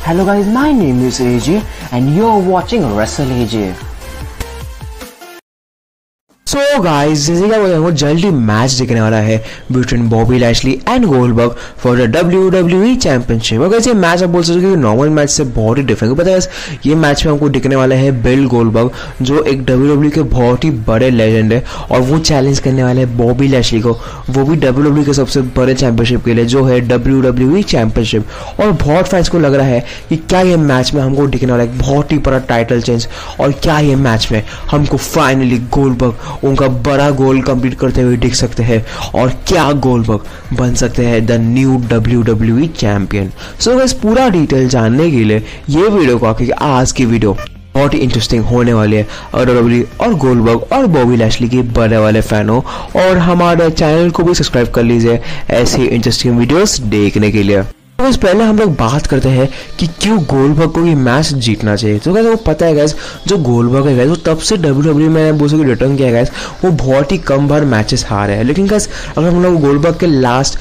Hello guys, my name is AJ and you're watching Wrestle AJ. So guys, जैसे कि आपको जल्दी match दिखने वाला है between Bobby Lashley and Goldberg for the WWE championship. और ये मैच आप बोल सकते हो कि नॉर्मल मैच से बहुत ही डिफरेंट है। पता है ये मैच में हमको दिखने वाला है बिल गोल्डबर्ग, जो एक WWE के बहुत ही बड़े लेजेंड है, और वो चैलेंज करने वाले हैं बॉबी लैशली को, वो भी WWE के सबसे बड़े चैंपियनशिप के लिए, जो है WWE चैंपियनशिप। और बहुत फैंस को लग रहा है कि क्या ये मैच में हमको दिखने वाला है बहुत ही बड़ा टाइटल चेंज, और क्या ये मैच में हमको फाइनली गोल्डबर्ग उनका बड़ा गोल कंप्लीट करते हुए दिख सकते हैं, और क्या गोल्डबर्ग बन सकते हैं the new WWE champion. So guys, पूरा डिटेल जानने के लिए ये वीडियो को आके आज की वीडियो बहुत ही इंटरेस्टिंग होने वाली है। और WWE और गोल्डबर्ग और बॉबी लैशली के बड़े वाले फैन हो, और हमारे चैनल को भी सब्सक्राइब कर लीजिए ऐसी इंटरेस्टिंग वीडियोस देखने के लिए। तो पहले हम लोग बात करते हैं कि क्यों गोल्डबर्ग को ये मैच जीतना चाहिए। तो गाइस, वो पता है गाइस, जो गोल्डबर्ग है गाइस, वो तब से WWE में बोल सकते रिटर्न किया है गाइस, वो बहुत ही कम बार मैचेस हारे हैं। लेकिन गाइस, अगर हम लोग गोल्डबर्ग के लास्ट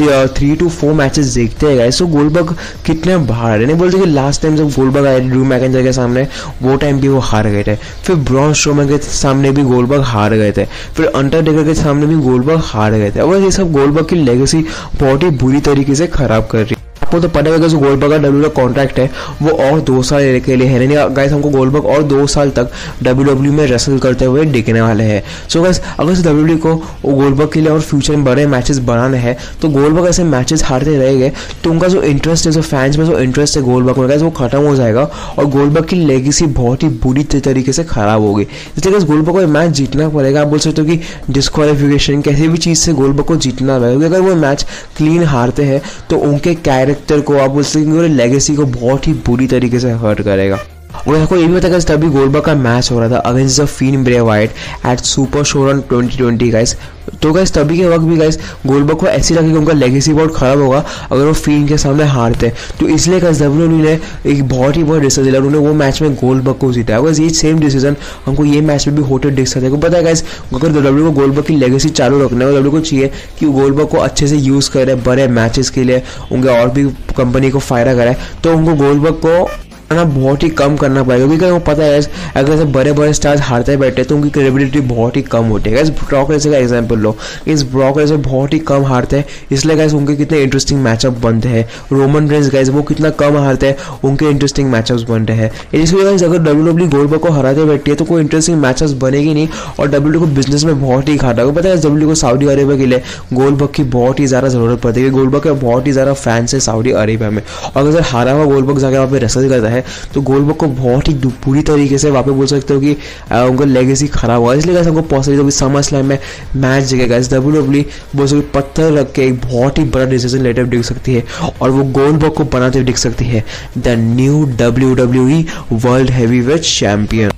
3 to 4 मैचेस देखते हैं गाइस, तो गोल्डबर्ग कितने बाहर है। नहीं बोलते कि लास्ट टाइम जब गोल्डबर्ग आए ड्रू मैकेंजर के सामने, वो टाइम भी वो हार गए थे। फिर ब्रॉन स्ट्रोमैन के सामने भी गोल्डबर्ग हार गए थे। फिर अंडरटेकर के सामने भी गोल्डबर्ग हार गए थे। और ये सब गोल्डबर्ग की लेगेसी बहुत ही बुरी तरीके से खराब कर रही है। आपको तो पता है जो गोल्डबर्ग का WWE का कॉन्ट्रैक्ट है वो और 2 साल के लिए है। नहीं गाइस, हमको गोल्डबर्ग और 2 साल तक WWE में रेसल करते हुए दिखने वाले हैं। सो गाइस, अगर WWE को गोल्डबर्ग के लिए और फ्यूचर में बड़े मैचेस बनाने हैं, तो गोल्डबर्ग ऐसे मैचेस हारते रहेंगे तो उनका जो इंटरेस्ट है, जो फैंस में जो इंटरेस्ट है गोल्डबर्ग में, वो खत्म हो जाएगा, और गोल्डबर्ग की लेगेसी बहुत ही बुरी तरीके से खराब होगी। इसलिए गोल्डबर्ग को मैच जीतना पड़ेगा। आप बोल सकते हो कि डिस्क्वालिफिकेशन किसी भी चीज़ से गोल्डबर्ग को जीतना पड़ेगा। अगर वो मैच क्लीन हारते हैं तो उनके कैरेक्टर को, आप बोल सकते हैं लेगेसी को बहुत ही बुरी तरीके से हर्ट करेगा। और आपको ये भी पता है तभी गोल्डबर्ग का मैच हो रहा था against the Fiend Bray Wyatt at Super Showdown 2020 guys. तो गाइस, तभी के वक्त भी गाइस गोल्डबर्ग को ऐसी लगी कि उनका लेगेसी बहुत खराब होगा अगर वो फिन के सामने हारते हैं। तो इसलिए गाइस WWE ने एक बहुत ही बड़ा डिसीजन लिया, उन्होंने वो मैच में गोल्डबर्ग को जीता है। ये सेम डिसीजन हमको ये मैच में भी होते दिख सकता है। पता है गाइस, अगर WWE को गोल्डबर्ग की लेगेसी चालू रखना है, WWE को चाहिए कि गोल्डबर्ग को अच्छे से यूज करे बड़े मैचेस के लिए, उनके और भी कंपनी को फायदा कराए, तो उनको गोल्डबर्ग को बहुत ही कम करना पड़ेगा। क्योंकि वो पता है अगर ऐसे बड़े बड़े स्टार्स हारते बैठे तो उनकी क्रेडिबिलिटी बहुत ही कम होती है। ब्रॉक लेसनर का एग्जांपल लो, इस ब्रॉक लेसनर बहुत ही कम हारते हैं, इसलिए गाइस उनके कितने इंटरेस्टिंग मैचअप बनते हैं। रोमन रेंस गाइस वो कितना कम हारते हैं, उनके इंटरेस्टिंग मैचअप्स बनते हैं। इसलिए गाइस अगर WWE गोल्डबर्ग को हराते बैठती है तो कोई इंटरेस्टिंग मैचअप्स बनेगी नहीं, और WWE को बिजनेस में बहुत ही घाटा होगा। पता है WWE को सऊदी अरेबिया के लिए गोल्डबर्ग की बहुत ही ज़्यादा जरूरत पड़ती है। गोल्डबर्ग के बहुत ही ज़्यादा फैंस है सऊदी अरेबिया में, और अगर हारा हुआ गोल्डबर्ग जाकर वहाँ पे रेसल करता है तो गोल्डबर्ग को बहुत ही पूरी तरीके से वापस बोल सकते हो कि उनका लेगेसी खराब हुआ। इसलिए हमको पॉसिबल होगी समर स्लैम में मैच जीतेगा। WWE बोल सकते पत्थर रख के एक बहुत ही बड़ा डिसीजन लेटर दिख सकती है, और वो गोल्डबर्ग को बनाते हुए दिख सकती है the new WWE world heavyweight champion.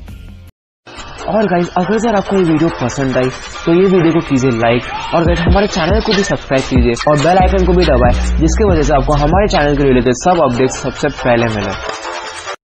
और गाइस, अगर सर आपको ये वीडियो पसंद आई तो ये वीडियो को कीजिए लाइक, और गाइस हमारे चैनल को भी सब्सक्राइब कीजिए और बेल आइकन को भी दबाएं, जिसकी वजह से आपको हमारे चैनल के रिलेटेड सब अपडेट्स सबसे पहले मिले।